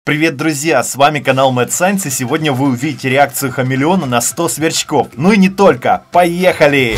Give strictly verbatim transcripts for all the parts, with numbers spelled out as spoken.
Привет, друзья, с вами канал Mad Science, и сегодня вы увидите реакцию хамелеона на сто сверчков. Ну и не только, поехали!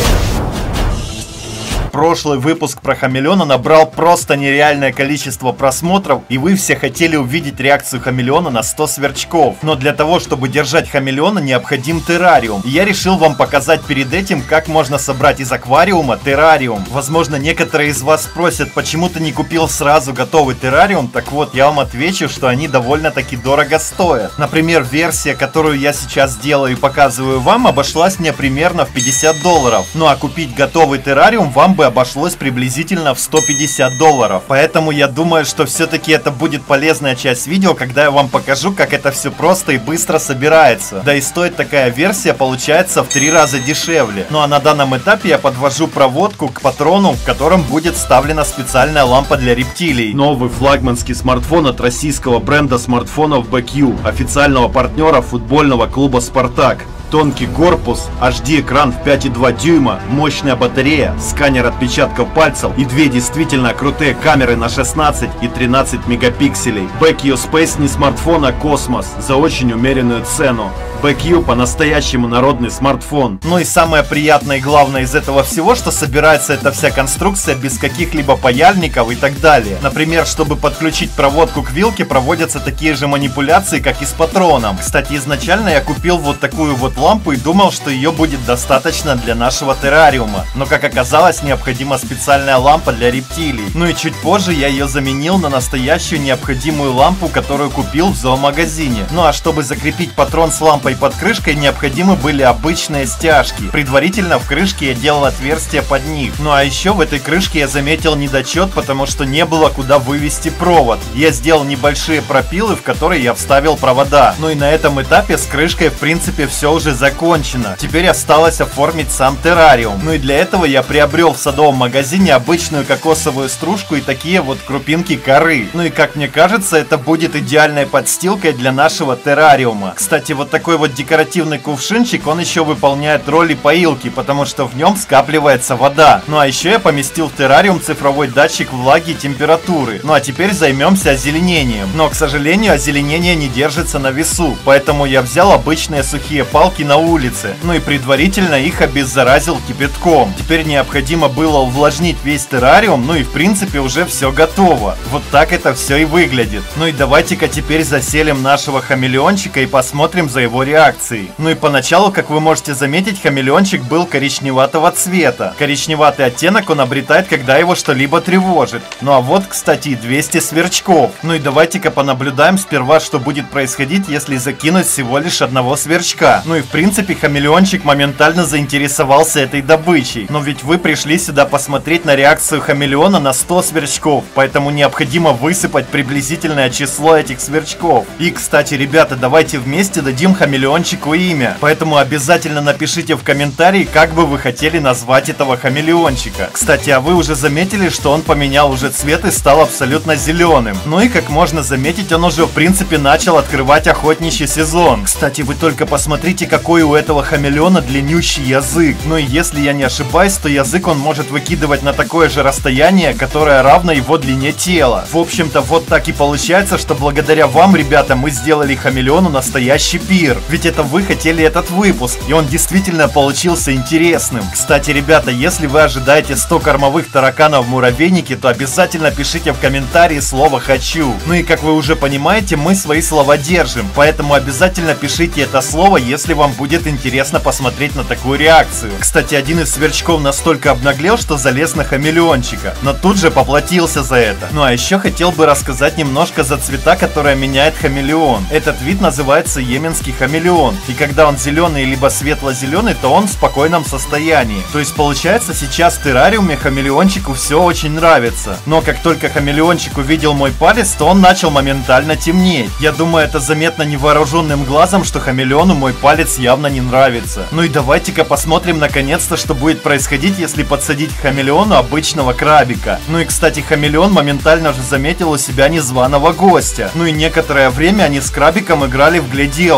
Прошлый выпуск про хамелеона набрал просто нереальное количество просмотров, и вы все хотели увидеть реакцию хамелеона на сто сверчков. Но для того, чтобы держать хамелеона, необходим террариум. И я решил вам показать перед этим, как можно собрать из аквариума террариум. Возможно, некоторые из вас спросят, почему ты не купил сразу готовый террариум. Так вот, я вам отвечу, что они довольно-таки дорого стоят. Например, версия, которую я сейчас делаю и показываю вам, обошлась мне примерно в пятьдесят долларов. Ну а купить готовый террариум вам бы обошлось приблизительно в сто пятьдесят долларов. Поэтому я думаю, что все-таки это будет полезная часть видео, когда я вам покажу, как это все просто и быстро собирается. Да и стоит такая версия, получается, в три раза дешевле. Ну а на данном этапе я подвожу проводку к патрону, в котором будет вставлена специальная лампа для рептилий. Новый флагманский смартфон от российского бренда смартфонов би кью, официального партнера футбольного клуба «Спартак». Тонкий корпус, эйч ди-экран в пять и два дюйма, мощная батарея, сканер отпечатков пальцев и две действительно крутые камеры на шестнадцать и тринадцать мегапикселей. би кью Space не смартфон, а космос за очень умеренную цену. би кью по-настоящему народный смартфон. Ну и самое приятное и главное из этого всего, что собирается эта вся конструкция без каких-либо паяльников и так далее. Например, чтобы подключить проводку к вилке, проводятся такие же манипуляции, как и с патроном. Кстати, изначально я купил вот такую вот лампу и думал, что ее будет достаточно для нашего террариума. Но, как оказалось, необходима специальная лампа для рептилий. Ну и чуть позже я ее заменил на настоящую необходимую лампу, которую купил в зоомагазине. Ну а чтобы закрепить патрон с лампой под крышкой, необходимы были обычные стяжки. Предварительно в крышке я делал отверстие под них. Ну а еще в этой крышке я заметил недочет, потому что не было куда вывести провод. Я сделал небольшие пропилы, в которые я вставил провода. Ну и на этом этапе с крышкой в принципе все уже закончено. Теперь осталось оформить сам террариум. Ну и для этого я приобрел в садовом магазине обычную кокосовую стружку и такие вот крупинки коры. Ну и как мне кажется, это будет идеальной подстилкой для нашего террариума. Кстати, вот такой вот декоративный кувшинчик, он еще выполняет роли поилки, потому что в нем скапливается вода. Ну а еще я поместил в террариум цифровой датчик влаги и температуры. Ну а теперь займемся озеленением. Но, к сожалению, озеленение не держится на весу, поэтому я взял обычные сухие палки на улице. Ну и предварительно их обеззаразил кипятком. Теперь необходимо было увлажнить весь террариум, ну и в принципе уже все готово. Вот так это все и выглядит. Ну и давайте-ка теперь заселим нашего хамелеончика и посмотрим за его реакцией. Ну и поначалу, как вы можете заметить, хамелеончик был коричневатого цвета. Коричневатый оттенок он обретает, когда его что-либо тревожит. Ну а вот, кстати, двести сверчков. Ну и давайте-ка понаблюдаем сперва, что будет происходить, если закинуть всего лишь одного сверчка. Ну и в принципе хамелеончик моментально заинтересовался этой добычей. Но ведь вы пришли сюда посмотреть на реакцию хамелеона на сто сверчков, поэтому необходимо высыпать приблизительное число этих сверчков. И, кстати, ребята, давайте вместе дадим хамелеончику имя. Поэтому обязательно напишите в комментарии, как бы вы хотели назвать этого хамелеончика. Кстати, а вы уже заметили, что он поменял уже цвет и стал абсолютно зеленым. Ну и как можно заметить, он уже в принципе начал открывать охотничий сезон. Кстати, вы только посмотрите, какой у этого хамелеона длиннющий язык. Ну и если я не ошибаюсь, то язык он может выкидывать на такое же расстояние, которое равно его длине тела. В общем-то, вот так и получается, что благодаря вам, ребята, мы сделали хамелеону настоящий пир. Ведь это вы хотели этот выпуск, и он действительно получился интересным. Кстати, ребята, если вы ожидаете сто кормовых тараканов в муравейнике, то обязательно пишите в комментарии слово «хочу». Ну и как вы уже понимаете, мы свои слова держим, поэтому обязательно пишите это слово, если вам будет интересно посмотреть на такую реакцию. Кстати, один из сверчков настолько обнаглел, что залез на хамелеончика, но тут же поплатился за это. Ну а еще хотел бы рассказать немножко за цвета, которые меняет хамелеон. Этот вид называется йеменский хамелеон, и когда он зеленый либо светло-зеленый, то он в спокойном состоянии. То есть получается, сейчас в террариуме хамелеончику все очень нравится. Но как только хамелеончик увидел мой палец, то он начал моментально темнеть. Я думаю, это заметно невооруженным глазом, что хамелеону мой палец явно не нравится. Ну и давайте-ка посмотрим наконец-то, что будет происходить, если подсадить к хамелеону обычного крабика. Ну и, кстати, хамелеон моментально же заметил у себя незваного гостя. Ну и некоторое время они с крабиком играли в гляделки. Ведь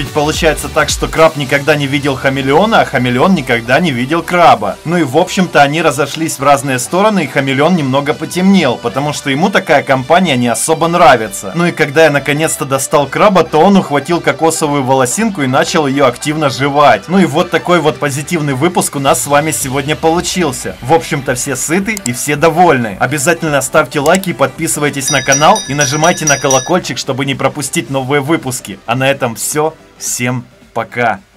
ведь получается так, что краб никогда не видел хамелеона, а хамелеон никогда не видел краба. Ну и в общем-то они разошлись в разные стороны, и хамелеон немного потемнел, потому что ему такая компания не особо нравится. Ну и когда я наконец-то достал краба, то он ухватил кокосовую волосинку и начал ее активно жевать. Ну и вот такой вот позитивный выпуск у нас с вами сегодня получился. В общем-то все сыты и все довольны. Обязательно ставьте лайки, подписывайтесь на канал и нажимайте на колокольчик, чтобы не пропустить новые выпуски. А на этом все. Всем пока.